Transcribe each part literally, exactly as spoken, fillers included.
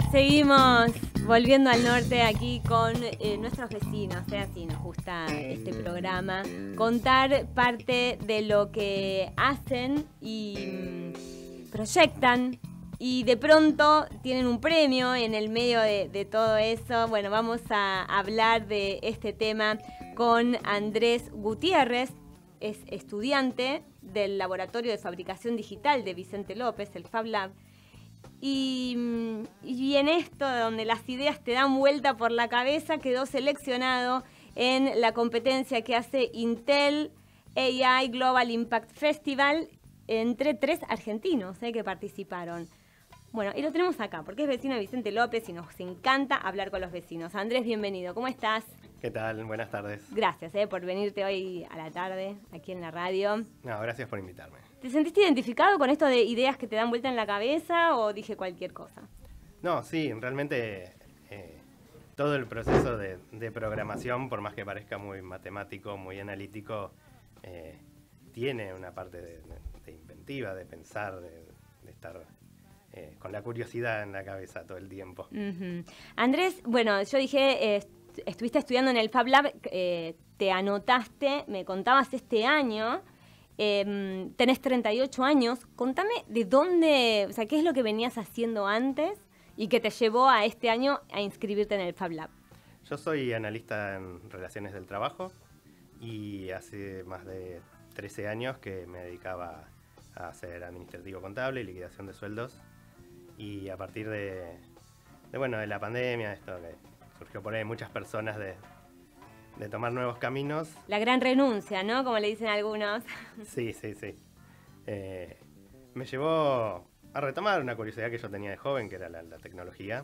Seguimos volviendo al norte aquí con eh, nuestros vecinos, ¿eh? Así nos gusta este programa, contar parte de lo que hacen y mm, proyectan y de pronto tienen un premio en el medio de, de todo eso. Bueno, vamos a hablar de este tema con Andrés Gutiérrez, es estudiante del Laboratorio de Fabricación Digital de Vicente López, el Fab Lab. Y, y en esto, donde las ideas te dan vuelta por la cabeza, quedó seleccionado en la competencia que hace Intel A I Global Impact Festival entre tres argentinos eh, que participaron. Bueno, y lo tenemos acá, porque es vecino de Vicente López y nos encanta hablar con los vecinos. Andrés, bienvenido. ¿Cómo estás? ¿Qué tal? Buenas tardes. Gracias eh, por venirte hoy a la tarde, aquí en la radio. No, gracias por invitarme. ¿Te sentiste identificado con esto de ideas que te dan vuelta en la cabeza o dije cualquier cosa? No, sí, realmente eh, todo el proceso de, de programación, por más que parezca muy matemático, muy analítico, eh, tiene una parte de, de, de inventiva, de pensar, de, de estar eh, con la curiosidad en la cabeza todo el tiempo. Uh-huh. Andrés, bueno, yo dije, eh, estuviste estudiando en el Fab Lab, eh, te anotaste, me contabas este año. Eh, tenés treinta y ocho años, contame de dónde, o sea, qué es lo que venías haciendo antes y que te llevó a este año a inscribirte en el Fab Lab. Yo soy analista en relaciones del trabajo y hace más de trece años que me dedicaba a hacer administrativo contable y liquidación de sueldos, y a partir de, de bueno, de la pandemia, esto que surgió por ahí, muchas personas de de tomar nuevos caminos. La gran renuncia, ¿no? Como le dicen algunos. Sí, sí, sí. Eh, me llevó a retomar una curiosidad que yo tenía de joven, que era la, la tecnología.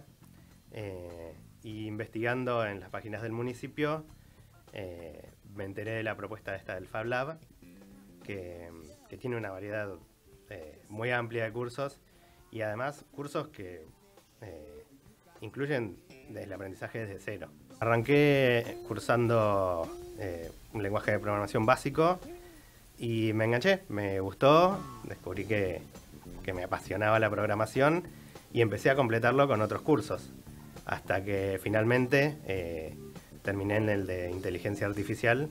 Eh, y investigando en las páginas del municipio, eh, me enteré de la propuesta esta del Fab Lab, que, que tiene una variedad eh, muy amplia de cursos, y además cursos que eh, incluyen desde el aprendizaje desde cero. Arranqué cursando eh, un lenguaje de programación básico y me enganché, me gustó, descubrí que, que me apasionaba la programación y empecé a completarlo con otros cursos, hasta que finalmente eh, terminé en el de inteligencia artificial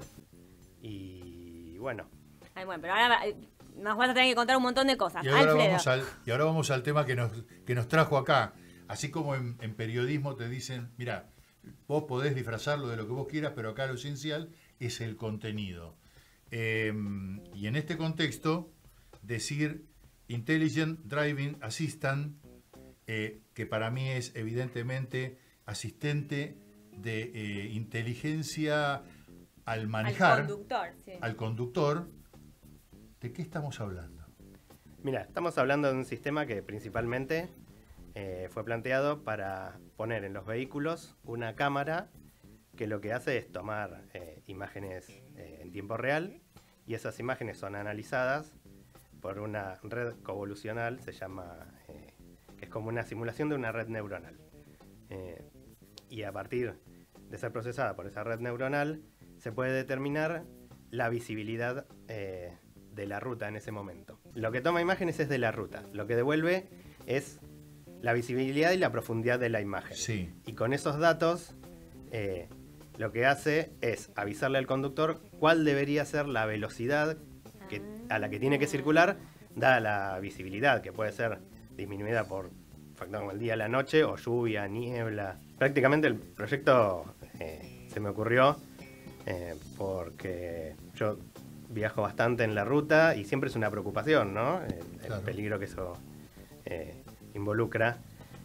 y bueno. Ay, bueno, pero ahora nos vas a tener que contar un montón de cosas. Y ahora, Alfredo. vamos al, y ahora vamos al tema que nos, que nos trajo acá. Así como en, en periodismo te dicen, mira, vos podés disfrazarlo de lo que vos quieras, pero acá lo esencial es el contenido. Eh, y en este contexto, decir Intelligent Driving Assistant, eh, que para mí es evidentemente asistente de eh, inteligencia al manejar, al conductor, sí. al conductor, ¿de qué estamos hablando? Mira, estamos hablando de un sistema que principalmente Eh, fue planteado para poner en los vehículos una cámara que lo que hace es tomar eh, imágenes eh, en tiempo real, y esas imágenes son analizadas por una red convolucional, se llama, eh, que es como una simulación de una red neuronal. Eh, y a partir de ser procesada por esa red neuronal se puede determinar la visibilidad eh, de la ruta en ese momento. Lo que toma imágenes es de la ruta, lo que devuelve es la visibilidad y la profundidad de la imagen. Sí. Y con esos datos, eh, lo que hace es avisarle al conductor cuál debería ser la velocidad que, a la que tiene que circular, dada la visibilidad, que puede ser disminuida por factores como el día, la noche, o lluvia, niebla. Prácticamente el proyecto eh, se me ocurrió eh, porque yo viajo bastante en la ruta y siempre es una preocupación, ¿no? El, Claro. el peligro que eso eh, involucra,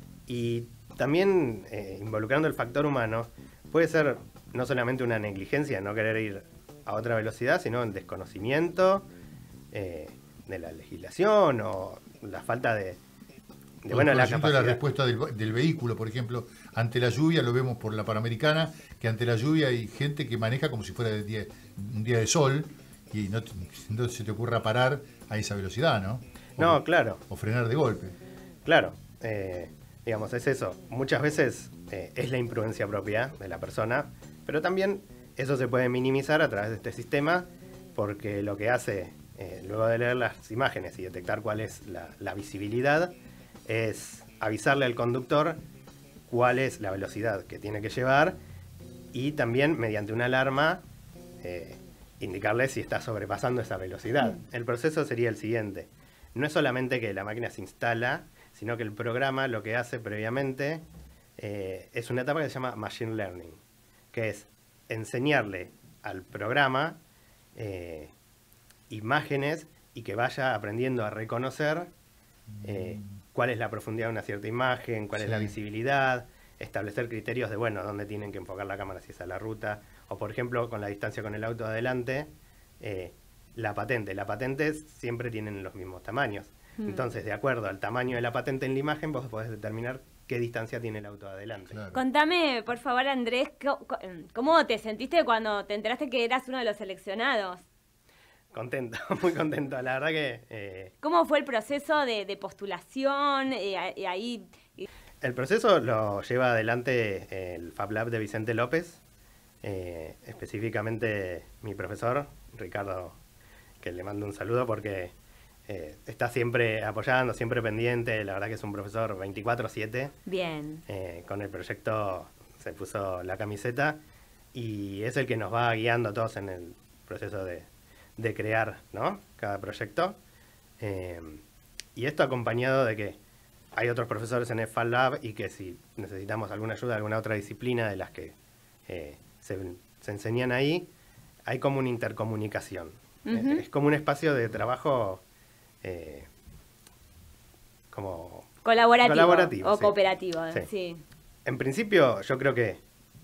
y también eh, involucrando el factor humano, puede ser no solamente una negligencia, no querer ir a otra velocidad, sino en desconocimiento eh, de la legislación o la falta de, de bueno, la capacidad. De la respuesta del, del vehículo, por ejemplo, ante la lluvia, lo vemos por la Panamericana, que ante la lluvia hay gente que maneja como si fuera de día, un día de sol, y no, no se te ocurra parar a esa velocidad, ¿no? O, no, claro. O frenar de golpe. Claro, eh, digamos, es eso. Muchas veces eh, es la imprudencia propia de la persona, pero también eso se puede minimizar a través de este sistema, porque lo que hace, eh, luego de leer las imágenes y detectar cuál es la, la visibilidad, es avisarle al conductor cuál es la velocidad que tiene que llevar y también mediante una alarma eh, indicarle si está sobrepasando esa velocidad. El proceso sería el siguiente. No es solamente que la máquina se instala, sino que el programa lo que hace previamente eh, es una etapa que se llama Machine Learning, que es enseñarle al programa eh, imágenes y que vaya aprendiendo a reconocer eh, cuál es la profundidad de una cierta imagen, cuál sí. es la visibilidad, establecer criterios de, bueno, dónde tienen que enfocar la cámara si es a la ruta, o por ejemplo, con la distancia con el auto adelante, eh, la patente. La patente siempre tienen los mismos tamaños. Mm. Entonces, de acuerdo al tamaño de la patente en la imagen, vos podés determinar qué distancia tiene el auto adelante. Claro. Contame, por favor, Andrés, ¿cómo te sentiste cuando te enteraste que eras uno de los seleccionados? Contento, muy contento. La verdad que... Eh, ¿Cómo fue el proceso de, de postulación? Eh, ahí... El proceso lo lleva adelante el Fab Lab de Vicente López, eh, específicamente mi profesor, Ricardo, que le mando un saludo porque eh, está siempre apoyando, siempre pendiente. La verdad que es un profesor veinticuatro siete. Bien. Eh, con el proyecto se puso la camiseta y es el que nos va guiando a todos en el proceso de, de crear, ¿no? Cada proyecto. Eh, y esto acompañado de que hay otros profesores en el Fab Lab y que si necesitamos alguna ayuda, alguna otra disciplina de las que eh, se, se enseñan ahí, hay como una intercomunicación. Uh-huh. es, es como un espacio de trabajo eh, como colaborativo, colaborativo o sí. cooperativo. Sí. Sí. En principio, yo creo que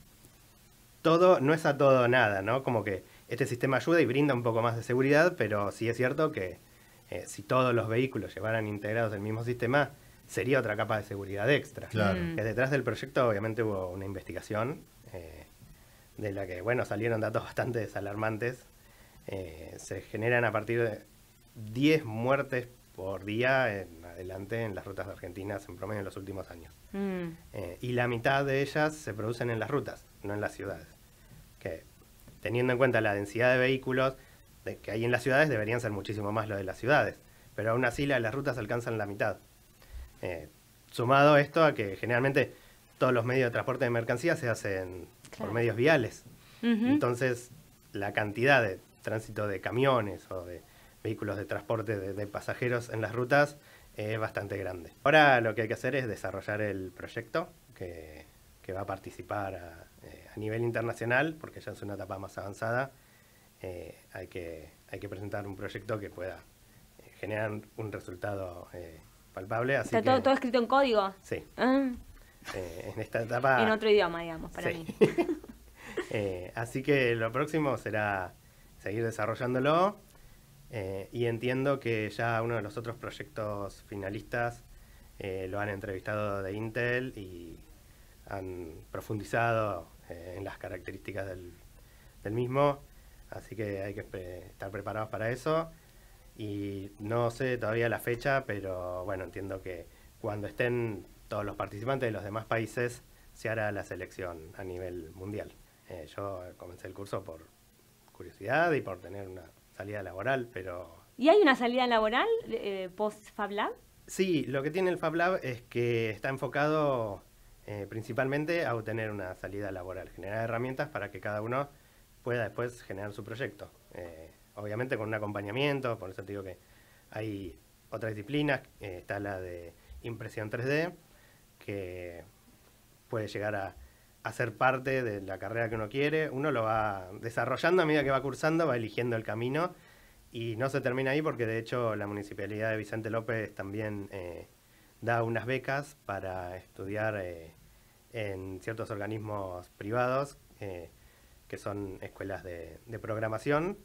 todo no es a todo nada, ¿no? Como que este sistema ayuda y brinda un poco más de seguridad, pero sí es cierto que eh, si todos los vehículos llevaran integrados el mismo sistema, sería otra capa de seguridad extra. Claro. Mm. Que detrás del proyecto obviamente hubo una investigación eh, de la que, bueno, salieron datos bastante desalarmantes. Eh, se generan a partir de diez muertes por día en adelante en las rutas argentinas en promedio en los últimos años. Mm. Eh, y la mitad de ellas se producen en las rutas, no en las ciudades. Que teniendo en cuenta la densidad de vehículos de, que hay en las ciudades, deberían ser muchísimo más lo de las ciudades. Pero aún así la, las rutas alcanzan la mitad. Eh, sumado esto a que generalmente todos los medios de transporte de mercancías se hacen claro. por medios viales. Uh-huh. Entonces, la cantidad de tránsito de camiones o de vehículos de transporte de, de pasajeros en las rutas es bastante grande. Ahora lo que hay que hacer es desarrollar el proyecto que, que va a participar a, eh, a nivel internacional, porque ya es una etapa más avanzada. Eh, hay, que, hay que presentar un proyecto que pueda eh, generar un resultado eh, palpable. Así ¿Está que, todo, todo escrito en código? Sí. Ah. Eh, en esta etapa... En otro idioma, digamos, para sí. mí. eh, así que lo próximo será seguir desarrollándolo eh, y entiendo que ya uno de los otros proyectos finalistas eh, lo han entrevistado de Intel y han profundizado eh, en las características del, del mismo, así que hay que pre- estar preparados para eso. Y no sé todavía la fecha, pero bueno, entiendo que cuando estén todos los participantes de los demás países se hará la selección a nivel mundial. Eh, yo comencé el curso por curiosidad y por tener una salida laboral, pero... ¿Y hay una salida laboral eh, post-Fab Lab? Sí, lo que tiene el Fab Lab es que está enfocado eh, principalmente a obtener una salida laboral, generar herramientas para que cada uno pueda después generar su proyecto. Eh, obviamente con un acompañamiento, por eso te digo que hay otras disciplinas, eh, está la de impresión tres D, que puede llegar a, a ser parte de la carrera que uno quiere. Uno lo va desarrollando a medida que va cursando, va eligiendo el camino y no se termina ahí porque de hecho la Municipalidad de Vicente López también eh, da unas becas para estudiar eh, en ciertos organismos privados eh, que son escuelas de, de programación.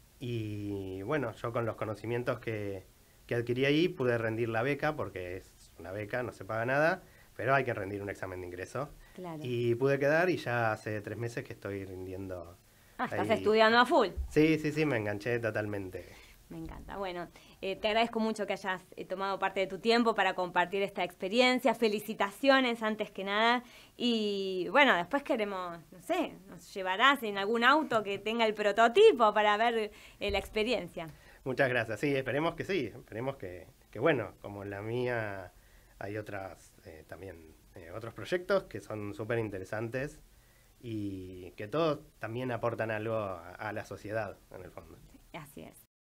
Y bueno, yo con los conocimientos que, que adquirí ahí pude rendir la beca, porque es una beca, no se paga nada, pero hay que rendir un examen de ingreso. Claro. Y pude quedar y ya hace tres meses que estoy rindiendo. Ah, estás ahí. Estudiando a full. Sí, sí, sí, me enganché totalmente. Me encanta. Bueno, eh, te agradezco mucho que hayas eh, tomado parte de tu tiempo para compartir esta experiencia. Felicitaciones antes que nada. Y bueno, después queremos, no sé, nos llevarás en algún auto que tenga el prototipo para ver eh, la experiencia. Muchas gracias. Sí, esperemos que sí. Esperemos que, que bueno, como en la mía hay otras eh, también eh, otros proyectos que son súper interesantes y que todos también aportan algo a, a la sociedad, en el fondo. Así es.